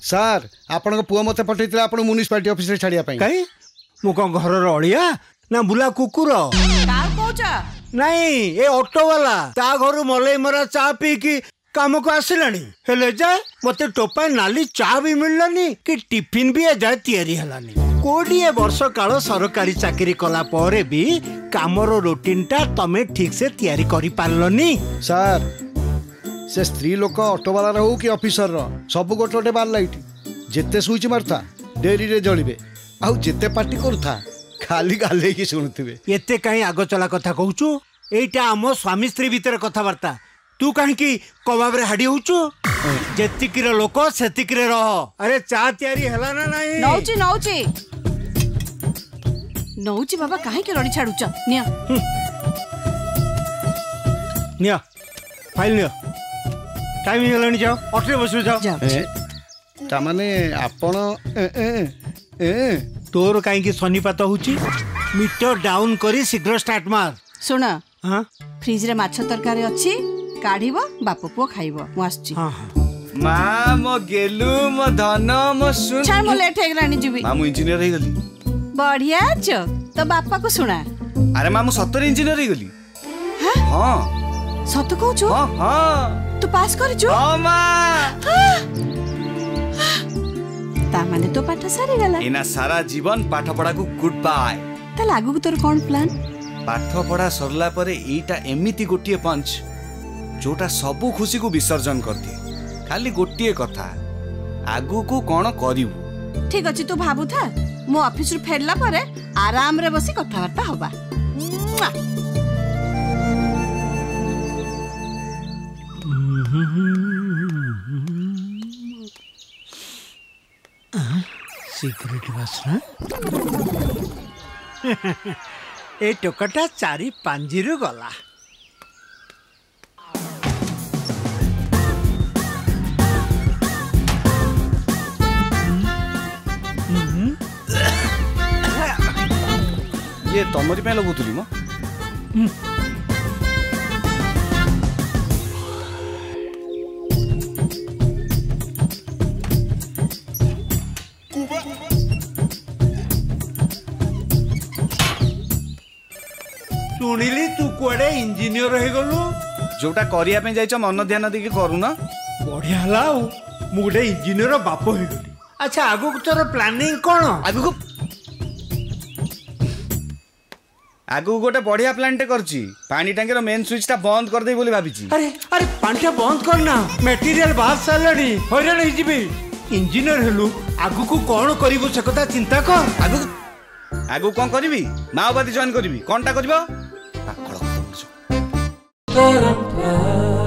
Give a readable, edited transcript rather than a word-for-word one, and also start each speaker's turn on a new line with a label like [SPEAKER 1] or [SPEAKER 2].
[SPEAKER 1] सार आपण पुआ मत पठे आप म्यूनिसिपालिटी ऑफिस रे छाड़िया
[SPEAKER 2] कहीं मु कौन घर अड़िया ना बुला कुकुर नहीं ए ऑटो वाला ता घर मलई मरा चा पी की काम को आसिलानी हेले जाए मते टोपाए नाली चा भी मिललानी कि टिफिन भी जाए तैयारी हलानी 20 वर्ष काल सरकारी चाकरी कला परे भी कामर रूटीन टा तमे ठीक से तैयारी करि पारलनी
[SPEAKER 1] सार से स्त्री लोक ऑटो वाला हो कि ऑफिसर रो सब गोटे गोटे बार लाइट जेते स्विच मारता डेरी रे जलिबे आउ जेते पार्टी करूथा खाली गाले की सुनुथिबे
[SPEAKER 2] एते कहीं आगो चला कथा कहूचु एटा हम स्वामी स्त्री भीतर कथाबार्ता तू कहीं की कबाब रे हाडी होचु जेतिकिर लोक सेतिकिर रह अरे चा तैयारी हला ना नहीं
[SPEAKER 3] नौची नौची नौची बाबा काहे के रडी छाडुच निया
[SPEAKER 2] निया फाइल निया टाइम हेलानी जाओ ऑटो बस जाओ
[SPEAKER 1] ता माने आपण
[SPEAKER 2] तोर कहीं की सनीपात होची मीटर डाउन करी शीघ्र स्टार्ट मार
[SPEAKER 3] सुन
[SPEAKER 2] हां
[SPEAKER 3] फ्रिज रे माछ तरकारी अछि काढिबो बाप पुओ खाइबो मु आछी
[SPEAKER 2] हां
[SPEAKER 4] मां मो गेलु मो धन मो सुन
[SPEAKER 3] छाड़ मो लेट हेगरानी जीवी
[SPEAKER 4] मां मु इंजीनियर हे गली
[SPEAKER 3] बढ़िया छ तो बापा को सुना
[SPEAKER 4] अरे मां मु 70 इंजीनियर हे गली हां
[SPEAKER 3] सत कहू छु
[SPEAKER 4] हां हां
[SPEAKER 3] तू पास कर छु
[SPEAKER 4] हां मां
[SPEAKER 3] ता माने तो पाठ सारी गला
[SPEAKER 4] एना सारा जीवन पाठ पढ़ा को गुड बाय
[SPEAKER 3] ता लागू को तोर कोन प्लान
[SPEAKER 4] पाठ पढ़ा सरला परे एटा एमिति गोटिए पंच जोटा सबु खुशी को विसर्जन कर दिए खाली गोटिए कथा आगु को कोन करिवु
[SPEAKER 3] ठीक अछि तू भाबु था मो ऑफिस रु फेरला परे आराम रे बसी कथा वार्ता होबा
[SPEAKER 2] सिगरेट वासना ए टोकटा 4-5 रु गला
[SPEAKER 4] ये तमरी पे लगुतली म
[SPEAKER 2] सुनिली तू कुआडे इंजीनियर हे गलु
[SPEAKER 4] जोटा करिया पे जाइछ मन ध्यान देके करू ना
[SPEAKER 2] बढ़िया हला मु गोटे इंजीनियर बाप हे गली अच्छा आगु तोर प्लानिंग कोन
[SPEAKER 4] आगु गोटे बढ़िया प्लान टे करची पानी टंकी रो मेन स्विच ता बंद कर दे बोली भाबिची
[SPEAKER 2] अरे अरे पानी बंद करना मटेरियल बाहर सालनी हैरान हो जिबी इंजीनियर हेलु आगु को कोन करिवो से कथा चिंता कर
[SPEAKER 4] आगु कोन करबी माओवादी जॉइन करबी कोनटा करबो पाखळ